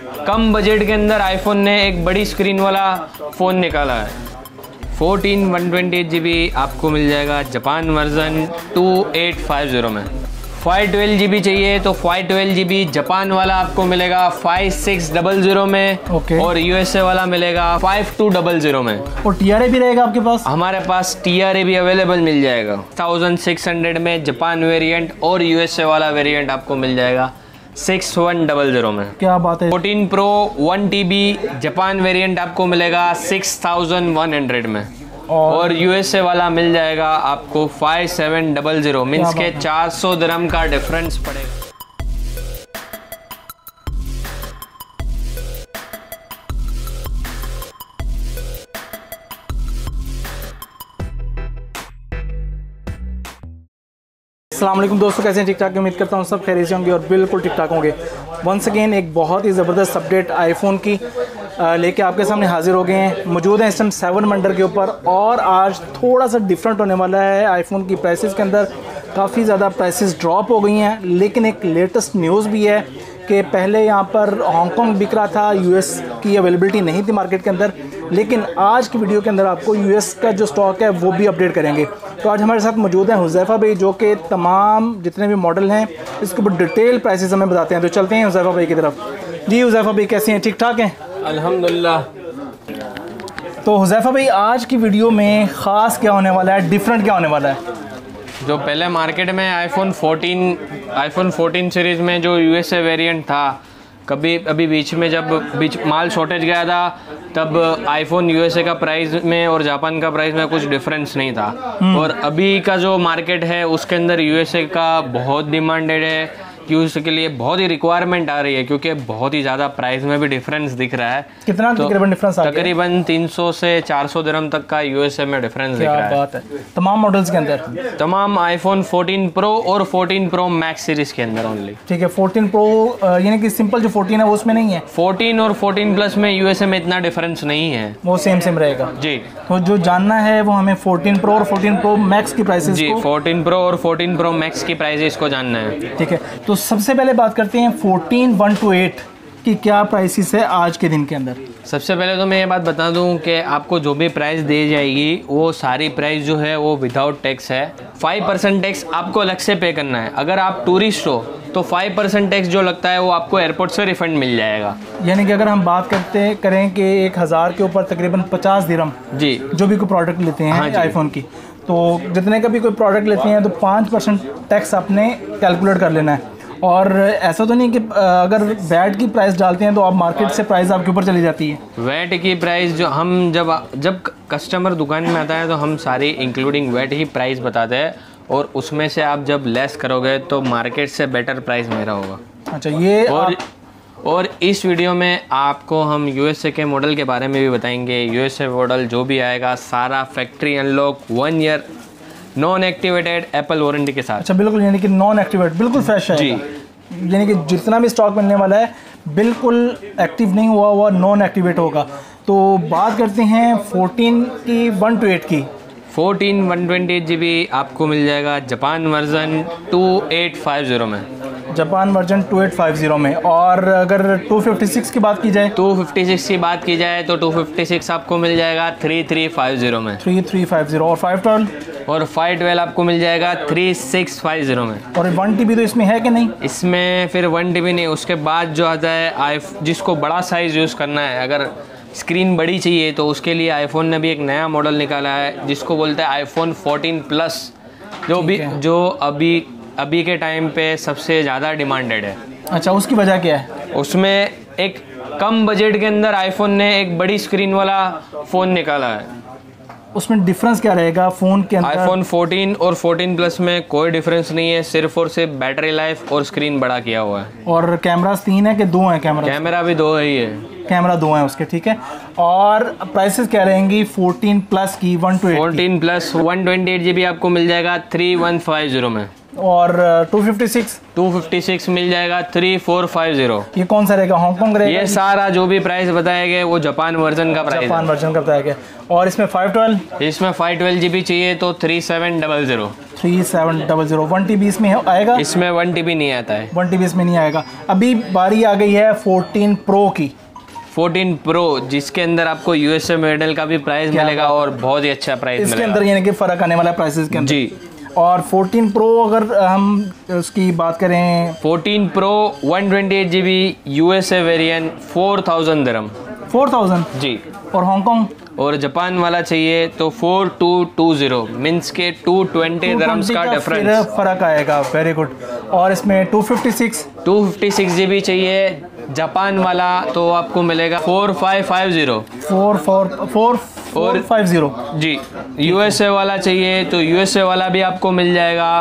कम budget के अंदर iPhone ने एक बड़ी स्क्रीन वाला फ़ोन निकाला है। 14 128 GB आपको मिल जाएगा जापान वर्जन 2850 में। 512 GB चाहिए तो 512 GB जापान वाला आपको मिलेगा 5600 में। और USA वाला मिलेगा 5200 में। और TRA भी रहेगा आपके पास? हमारे पास TRA भी अवेलेबल मिल जाएगा 1600 में जापान वेरिएंट, और USA वाला वेरिएंट आपको मिल जाएगा 6100 में। क्या बात है। 14 Pro 1 TB जापान वेरिएंट आपको मिलेगा 6100 में, और USA वाला मिल जाएगा आपको 5700, मीन्स के 400 दिरहम का डिफरेंस पड़ेगा। अस्सलाम वालेकुम दोस्तों, कैसे हैं? ठीक ठाक। उम्मीद करता हूँ सब खैरियत से होंगे और बिल्कुल ठीक ठाक होंगे। वंस अगेन एक बहुत ही ज़बरदस्त अपडेट आईफोन की लेके आपके सामने हाजिर हो गए हैं। मौजूद हैं इस टाइम 7 वंडर के ऊपर, और आज थोड़ा सा डिफरेंट होने वाला है। आईफोन की प्राइसेस के अंदर काफ़ी ज़्यादा प्राइसेस ड्रॉप हो गई हैं, लेकिन एक लेटेस्ट न्यूज़ भी है कि पहले यहाँ पर हांगकॉन्ग बिक रहा था, US की अवेलेबिलिटी नहीं थी मार्केट के अंदर, लेकिन आज की वीडियो के अंदर आपको US का जो स्टॉक है वो भी अपडेट करेंगे। तो आज हमारे साथ मौजूद हैं हुज़ैफ़ा भाई, जो कि तमाम जितने भी मॉडल हैं इसके ऊपर डिटेल प्राइसेस हमें बताते हैं। तो चलते हैं हुज़ैफ़ा भाई की तरफ। जी हुज़ैफ़ा भाई, कैसे हैं? ठीक ठाक हैं? अल्हम्दुलिल्लाह। तो हुज़ैफ़ा भाई, आज की वीडियो में ख़ास क्या होने वाला है, डिफरेंट क्या होने वाला है? जो पहले मार्केट में आईफोन 14 सीरीज़ में जो USA वेरिएंट था, अभी बीच में जब माल शॉर्टेज गया था, तब आईफोन USA का प्राइस में और जापान का प्राइस में कुछ डिफरेंस नहीं था। और अभी का जो मार्केट है उसके अंदर USA का बहुत डिमांडेड है, कि उसके लिए बहुत ही रिक्वायरमेंट आ रही है, क्योंकि बहुत ही ज़्यादा प्राइस में भी डिफरेंस दिख रहा है। कितना तकरीबन डिफरेंस आ गया? तकरीबन 300 से 400 दिरहम तक का USA में डिफरेंस दिख रहा है। बात है। तमाम मॉडल्स के अंदर, तमाम आईफोन 14 Pro और 14 Pro Max सीरीज के अंदर ओनली। ठीक है। 14 Pro यानी कि सिंपल जो 14 है वो उसमें नहीं है? 14 और 14 Plus में USA में इतना डिफरेंस नहीं है, वो सेम रहेगा जी। तो जो जानना है वो हमें 14 Pro और 14 Pro Max की प्राइसेस जी, 14 Pro और 14 Pro Max की प्राइसेस को जानना है। ठीक है। तो सबसे पहले बात करते हैं 14 128 की क्या प्राइसेस है आज के दिन के अंदर। सबसे पहले तो मैं ये बात बता दूं कि आपको जो भी प्राइस दी जाएगी वो सारी प्राइस जो है वो विदाउट टैक्स है। 5% टैक्स आपको अलग से पे करना है। अगर आप टूरिस्ट हो तो 5% टैक्स जो लगता है वो आपको एयरपोर्ट से रिफंड मिल जाएगा। यानी कि अगर हम बात करें कि 1000 के ऊपर तकरीबन 50 दिरहम जी, जो भी कोई प्रोडक्ट लेते हैं, हाँ आईफोन की, तो जितने का भी कोई प्रोडक्ट लेते हैं तो 5% टैक्स आपने कैलकुलेट कर लेना है। और ऐसा तो नहीं कि अगर वैट की प्राइस डालते हैं तो आप मार्केट से प्राइस आपके ऊपर चली जाती है? वैट की प्राइस जो हम जब कस्टमर दुकान में आता है तो हम सारी इंक्लूडिंग वैट ही प्राइस बताते हैं, और उसमें से आप जब लेस करोगे तो मार्केट से बेटर प्राइस मेरा होगा। अच्छा, ये और इस वीडियो में आपको हम USA के मॉडल के बारे में भी बताएंगे। USA मॉडल जो भी आएगा सारा factory unlock 1 year non activated Apple warranty के साथ। अच्छा, बिल्कुल, यानी कि नॉन एक्टिवेट, बिल्कुल फ्रेश है जी। यानी कि जितना भी स्टॉक मिलने वाला है बिल्कुल एक्टिव नहीं हुआ नॉन एक्टिवेट होगा। तो बात करते हैं 14 की 128 की। 14 128 GB आपको मिल जाएगा जापान वर्जन 2850 में। जापान वर्जन 2850 में। और अगर 256 की बात की जाए, 256 की बात की जाए तो 256 आपको मिल जाएगा 3350 में। 3350। और 512? और 512 आपको मिल जाएगा 3650 में। और 1 TB तो इसमें है कि नहीं? इसमें फिर 1 TB नहीं, उसके बाद जो आता है जिसको बड़ा साइज़ यूज़ करना है, अगर स्क्रीन बड़ी चाहिए तो उसके लिए आईफोन ने भी एक नया मॉडल निकाला है जिसको बोलते हैं आईफोन 14 प्लस, जो अभी के टाइम पे सबसे ज़्यादा डिमांडेड है। अच्छा, उसकी वजह क्या है? उसमें एक कम बजट के अंदर आईफोन ने एक बड़ी स्क्रीन वाला फ़ोन निकाला है। उसमें डिफरेंस क्या रहेगा फ़ोन के अंदर? आईफोन 14 और 14 प्लस में कोई डिफरेंस नहीं है, सिर्फ और सिर्फ बैटरी लाइफ और स्क्रीन बड़ा किया हुआ है। और कैमरास 3 है कि 2 हैं? कैमरा भी 2 ही है। कैमरा 2 हैं उसके, ठीक है। और प्राइसेस क्या रहेंगी 14 प्लस की 128? 14 प्लस 128 GB आपको मिल जाएगा 3150 में। और 256 मिल जाएगा 3450। ये कौन सा रहेगा, हांगकांग रहेगा? ये सारा जो भी प्राइस बताया गया वो जापान वर्जन का प्राइस, जापान वर्जन का बताया गया। और इसमें 512, इसमें 512 GB चाहिए तो 3700। 3700 1 TB इसमें आएगा? इसमें 1 TB नहीं आता है, 1 TB इसमें नहीं आएगा। अभी बारी आ गई है 14 प्रो की। 14 प्रो जिसके अंदर आपको यूएसए मॉडल का भी प्राइस मिलेगा और बहुत ही अच्छा प्राइस इसके मिलेगा। अंदर यानी कि फ़र्क आने वाला है प्राइसेस के अंदर जी। और 14 प्रो अगर हम उसकी बात करें, 14 प्रो 128 GB यूएसए वेरिएंट 4000 दिरहम। 4000 जी। और हांगकांग और जापान वाला चाहिए तो 4220 मीन्स के 220 दिरहम्स का डिफरेंस फ़र्क आएगा। Very good. और इसमें 256 GB चाहिए जापान वाला तो आपको मिलेगा 4550। 4450 जी। यूएसए वाला चाहिए तो यूएसए वाला भी आपको मिल जाएगा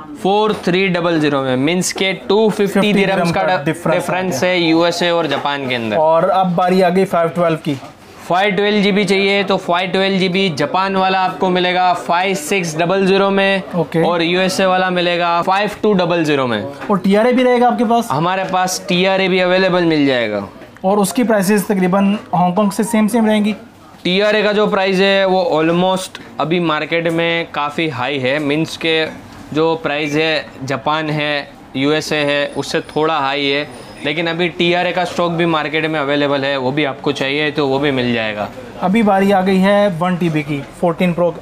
4300 में, मीन्स के 250 दिरहम्स का डिफरेंस है यूएसए और जापान के अंदर। और अब बारी आ गई 512 की। 512 GB चाहिए तो 512 GB जापान वाला आपको मिलेगा 5600 में। ओके। और यूएसए वाला मिलेगा 5200 में। और TRA भी रहेगा आपके पास? हमारे पास TRA भी अवेलेबल मिल जाएगा। और उसकी प्राइसेस तकरीबन हांगकांग से सेम रहेंगी? TRA का जो प्राइस है वो ऑलमोस्ट अभी मार्केट में काफ़ी हाई है, मीन्स के जो प्राइस है जापान है यूएसए है उससे थोड़ा हाई है, लेकिन अभी TRA का स्टॉक भी मार्केट में अवेलेबल है, वो भी आपको चाहिए तो वो भी मिल जाएगा। अभी बारी आ गई है 1 TB की। 14 प्रो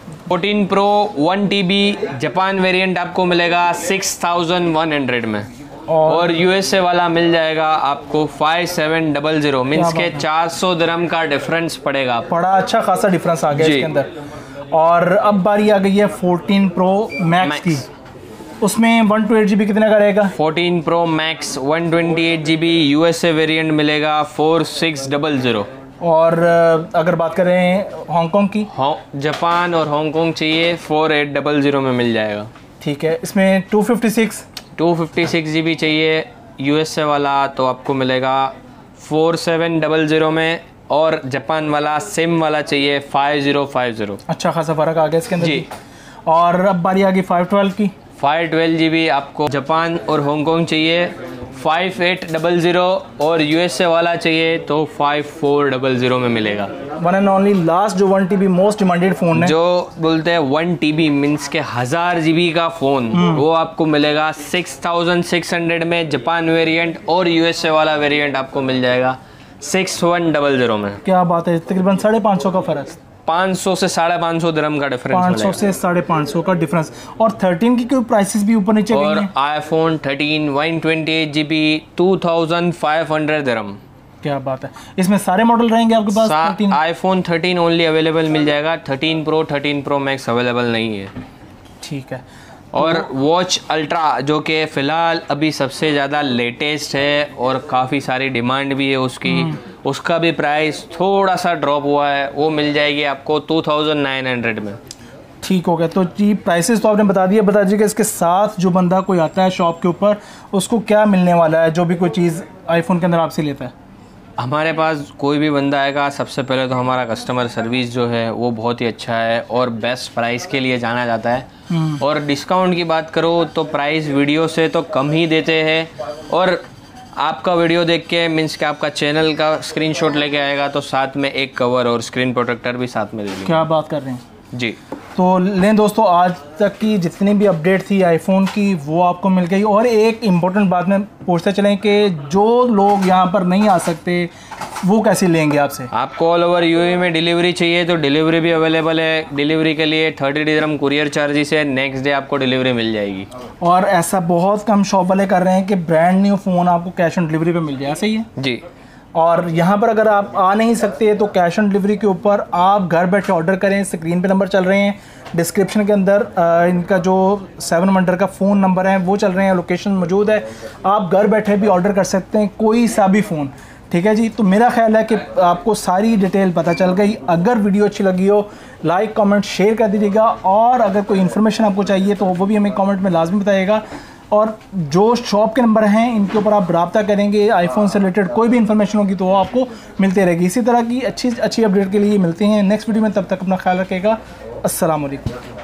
1 TB जापान वेरिएंट आपको मिलेगा 6100 में। और यूएसए वाला मिल जाएगा आपको 5700, मीन्स के 400 दिरहम का डिफरेंस पड़ेगा। बड़ा अच्छा खासा डिफरेंस आ गया इसके अंदर। और अब बारी आ गई है 14 प्रो मैक्स की। उसमें 128 GB कितने का रहेगा? 14 pro max 128 GB USA variant मिलेगा 4600। और अगर बात करें हांगकांग की, जापान और हांगकांग चाहिए 4800 में मिल जाएगा। ठीक है। इसमें 256 GB चाहिए यूएसए वाला तो आपको मिलेगा 4700 में। और जापान वाला सिम वाला चाहिए 5050। अच्छा खासा फ़र्क आ गया इसके अंदर जी। और अब बारी आ गई 512 की। 512 GB आपको जापान और हांगकांग चाहिए 5800 और यूएसए वाला चाहिए तो 5400 में मिलेगा। वन एंड ओनली लास्ट जो 1 TB मोस्ट डिमांडेड फ़ोन है, जो बोलते हैं 1 TB मीन्स के 1000 GB का फ़ोन, वो आपको मिलेगा 6600 में जापान वेरिएंट और यूएसए वाला वेरिएंट आपको मिल जाएगा 6100 में। क्या बात है, तकरीबन 550 का फ़र्क। 500 से 550 दिरहम का डिफरेंस 500 से 550 का डिफरेंस। और 13 की कोई प्राइसेस भी ऊपर नीचे गई और हैं? iPhone 13 128 GB 2500 दिरहम। क्या बात है। इसमें सारे मॉडल रहेंगे आपके पास? iPhone 13 ओनली अवेलेबल मिल जाएगा, 13 Pro 13 Pro Max अवेलेबल नहीं है। ठीक है। और वॉच अल्ट्रा जो कि फ़िलहाल अभी सबसे ज़्यादा लेटेस्ट है और काफ़ी सारी डिमांड भी है उसकी, उसका भी प्राइस थोड़ा सा ड्रॉप हुआ है, वो मिल जाएगी आपको 2900 में। ठीक हो गया। तो जी प्राइसेस तो आपने बता दिया। बता दीजिए कि इसके साथ जो बंदा कोई आता है शॉप के ऊपर, उसको क्या मिलने वाला है जो भी कोई चीज़ आईफोन के अंदर आपसे लेता है? हमारे पास कोई भी बंदा आएगा, सबसे पहले तो हमारा कस्टमर सर्विस जो है वो बहुत ही अच्छा है और बेस्ट प्राइस के लिए जाना जाता है। और डिस्काउंट की बात करो तो प्राइस वीडियो से तो कम ही देते हैं। और आपका वीडियो देख के मीन्स कि आपका चैनल का स्क्रीनशॉट लेके आएगा तो साथ में एक कवर और स्क्रीन प्रोटेक्टर भी साथ में दे देंगे। क्या बात कर रहे हैं जी। तो लें दोस्तों, आज तक की जितनी भी अपडेट थी आईफोन की वो आपको मिल गई। और एक इम्पोर्टेंट बात में पूछते चलें कि जो लोग यहाँ पर नहीं आ सकते वो कैसे लेंगे आपसे? आपको ऑल ओवर यूएई में डिलीवरी चाहिए तो डिलीवरी भी अवेलेबल है। डिलीवरी के लिए 30 दिरहम कुरियर चार्जेस है, नेक्स्ट डे आपको डिलीवरी मिल जाएगी। और ऐसा बहुत कम शॉप वाले कर रहे हैं कि ब्रांड न्यू फ़ोन आपको कैश ऑन डिलीवरी पे मिल जाए, सही है जी। और यहाँ पर अगर आप आ नहीं सकते तो कैश ऑन डिलीवरी के ऊपर आप घर बैठे ऑर्डर करें। स्क्रीन पे नंबर चल रहे हैं, डिस्क्रिप्शन के अंदर इनका जो 7 वंडर का फ़ोन नंबर है वो चल रहे हैं, लोकेशन मौजूद है। आप घर बैठे भी ऑर्डर कर सकते हैं कोई सा भी फ़ोन, ठीक है जी। तो मेरा ख्याल है कि आपको सारी डिटेल पता चल गई। अगर वीडियो अच्छी लगी हो लाइक कमेंट शेयर कर दीजिएगा। और अगर कोई इन्फॉर्मेशन आपको चाहिए तो वो भी हमें कमेंट में लाजमी बताइएगा। और जो शॉप के नंबर हैं इनके ऊपर आप रब्ता करेंगे, आईफोन से रिलेटेड कोई भी इन्फॉर्मेशन होगी तो वो आपको मिलती रहेगी। इसी तरह की अच्छी अपडेट के लिए मिलते हैं नेक्स्ट वीडियो में। तब तक अपना ख्याल रखिएगा। अस्सलाम वालेकुम।